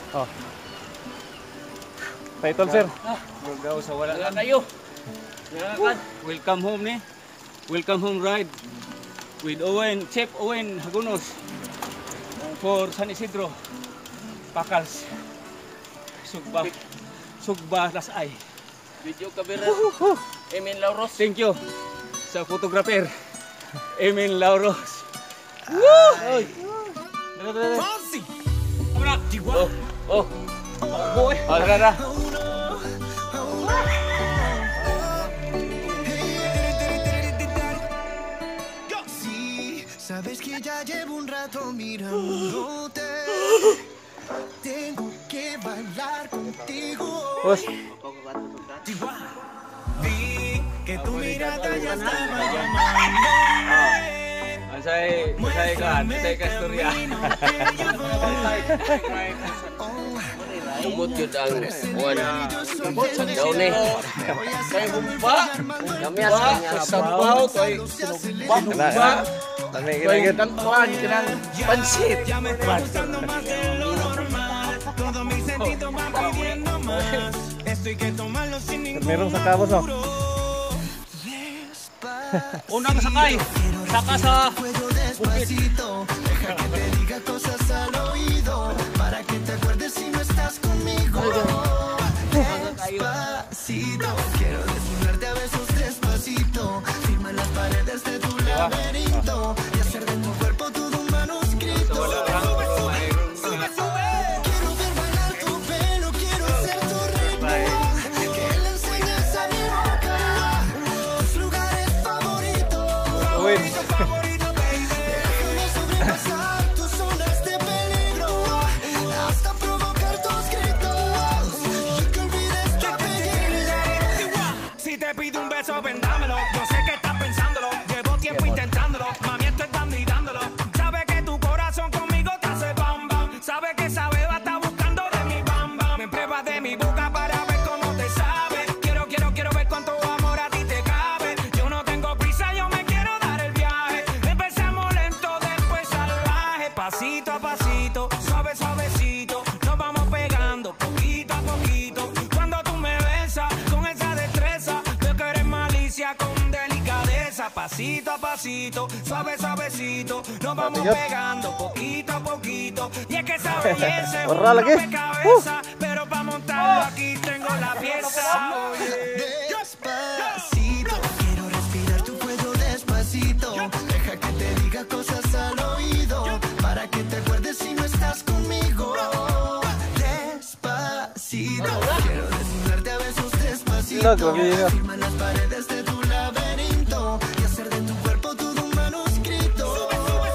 Oh. Title, sir. Daw sa wala lang kayo. Welcome home ni. Welcome home ride with Owen, Chef Owen Hagunos for San Isidro. Pakals. Sugba Lasay. Video kamera. Emin Lauros. Thank you sa photographer. Emin Lauros. Fancy. Oh. Boy. Tara. Sabes que ya llevo un rato mirándote. Tengo que bailar contigo. Bos. Vi que tu mirada ya estaba llamándome. Masay ka istorya. Tumot yun ang buwan. Daw ni. Kaya bumba. Namiyas kanya. Sabaw toy. Bumba. Toy kantuan kanang pansit. Merong sa kabos, oh. Unang sakay. Saka sa bukit. Deja que te diga cosas al oído para que te acuerdes si no estás conmigo. Despacito, quiero desnudarte a besos despacito. Firma las paredes de tu laberinto y hacer de tu cuerpo todo un manuscrito. Quiero ver bailar tu pelo, quiero ser tu ritmo. Que le enseñes a mi boca tus lugares favoritos. Tus zonas de peligro hasta provocar tus gritos y que olvides tu apellido. Si te pido un beso, vendámelo. Yo sé que estás pensándolo. Llevo tiempo intentándolo. Mami, estoy dando y dándolo. Sabe que tu corazón conmigo te hace bam bam. Sabe que esa beba está buscando de mi bam bam. Me pruebas de mi boca para ver cómo te sabe. Quiero ver cuánto amor a ti te cabe. Yo no tengo prisa, yo me quiero dar el viaje. Empezamos lento, después salvaje. Pasito a pasito, suavecito. Nos vamos pegando poquito a poquito. Cuando tú me besas con esa destreza, veo que eres malicia con delicadeza. Pasito a pasito, suavecito. Nos vamos pegando poquito a poquito. Y es que esa belleza es una rompecabezas, pero para montarlo aquí tengo la pieza. Despacito, quiero respirar tu cuello despacito. Deja que te diga cosas al oído para que te acuerdes si no estás conmigo. Despacito, quiero desnudarte a besos despacito. Firma las paredes de tu laberinto y hacer de tu cuerpo todo un manuscrito.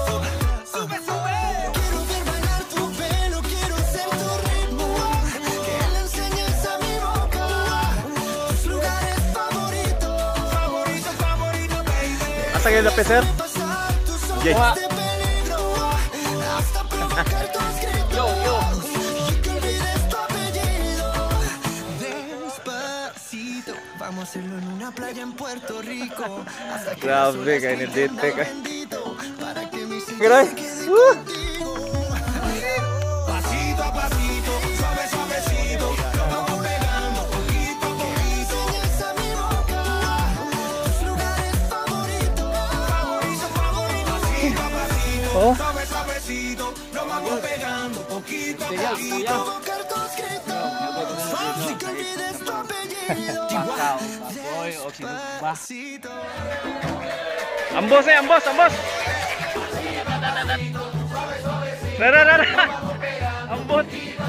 Quiero ver bailar tu pelo, quiero ser tu ritmo. Que le enseñes a mi boca tus lugares favoritos. Favorito, baby. Asa kayo lapis, sir? Tus zonas de peligro hasta provocar tus gritos. Y que olvides tu apellido. Despacito, vamos a hacerlo en una playa en Puerto Rico. Hasta que las Grabe, olas kayo ni griten Dite, lo ka. bendito, para que mi ser Grabe. se quede contigo. Pasito a pasito, suavecito. Nos vamos pegando poquito a Que poquito. enseñes a mi boca tus lugares favoritos. Pasito a pasito, Oh. suavecito. Nos vamos pegando poquito a Y poquito. provocar tus gritos. Y que olvides tu apellido. Despacito. Ambos, ambos. Rara. Ambos.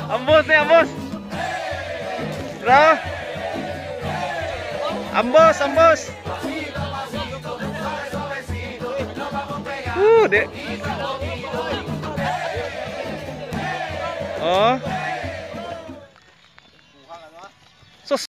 Bravo. Ambos. Dek. Oh.